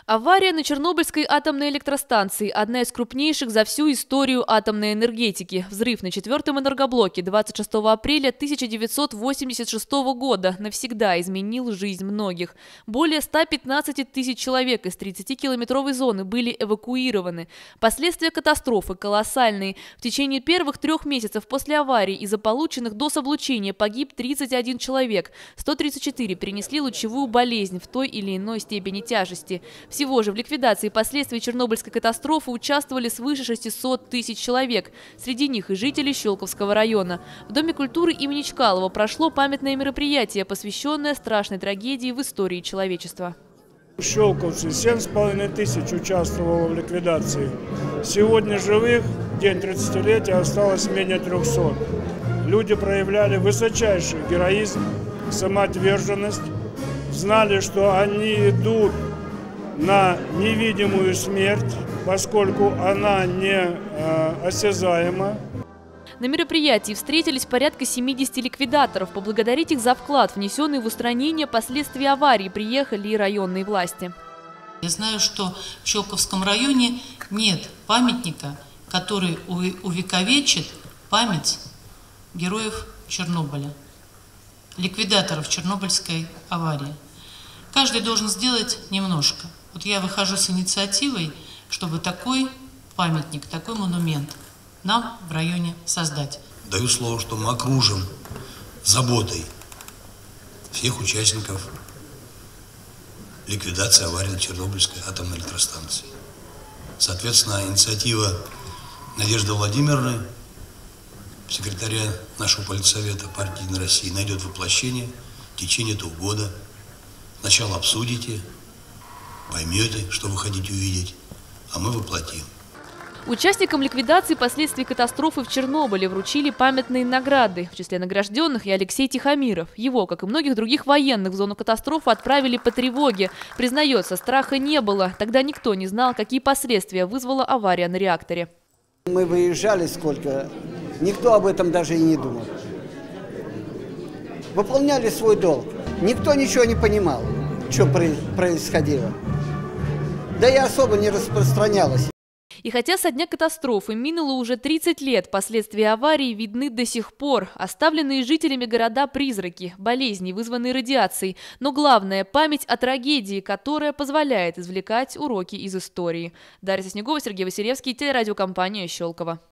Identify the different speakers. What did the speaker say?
Speaker 1: Авария на Чернобыльской атомной электростанции – одна из крупнейших за всю историю атомной энергетики. Взрыв на 4-м энергоблоке 26 апреля 1986 года навсегда изменил жизнь многих. Более 115 тысяч человек из 30-километровой зоны были эвакуированы. Последствия катастрофы колоссальные. В течение первых 3 месяцев после аварии из-за полученных доз облучения погиб 31 человек. 134 перенесли лучевую болезнь в той или иной степени тяжести. Всего же в ликвидации последствий Чернобыльской катастрофы участвовали свыше 600 тысяч человек. Среди них и жители Щелковского района. В Доме культуры имени Чкалова прошло памятное мероприятие, посвященное страшной трагедии в истории человечества.
Speaker 2: Щелковцы 7,5 тысяч участвовало в ликвидации. Сегодня живых, день 30-летия, осталось менее 300. Люди проявляли высочайший героизм, самоотверженность, знали, что они идут на невидимую смерть, поскольку она не осязаема.
Speaker 1: На мероприятии встретились порядка 70 ликвидаторов. Поблагодарить их за вклад, внесенный в устранение последствий аварии, приехали и районные власти.
Speaker 3: Я знаю, что в Щелковском районе нет памятника, который увековечит память героев Чернобыля, ликвидаторов Чернобыльской аварии. Каждый должен сделать немножко. Вот я выхожу с инициативой, чтобы такой памятник, такой монумент нам в районе создать.
Speaker 4: Даю слово, что мы окружим заботой всех участников ликвидации аварии на Чернобыльской атомной электростанции. Соответственно, инициатива Надежды Владимировны, секретаря нашего политсовета партии «Единая Россия», найдет воплощение в течение этого года. Сначала обсудите, поймете, что вы хотите увидеть, а мы воплотим.
Speaker 1: Участникам ликвидации последствий катастрофы в Чернобыле вручили памятные награды. В числе награжденных и Алексей Тихомиров. Его, как и многих других военных, в зону катастрофы отправили по тревоге. Признается, страха не было. Тогда никто не знал, какие последствия вызвала авария на реакторе.
Speaker 5: Мы выезжали сколько, никто об этом даже и не думал. Выполняли свой долг. Никто ничего не понимал, что происходило. Да и особо не распространялось.
Speaker 1: И хотя со дня катастрофы минуло уже 30 лет, последствия аварии видны до сих пор. Оставленные жителями города призраки, болезни, вызванные радиацией. Но главное – память о трагедии, которая позволяет извлекать уроки из истории. Дарья Соснегова, Сергей Василевский, телерадиокомпания «Щелково».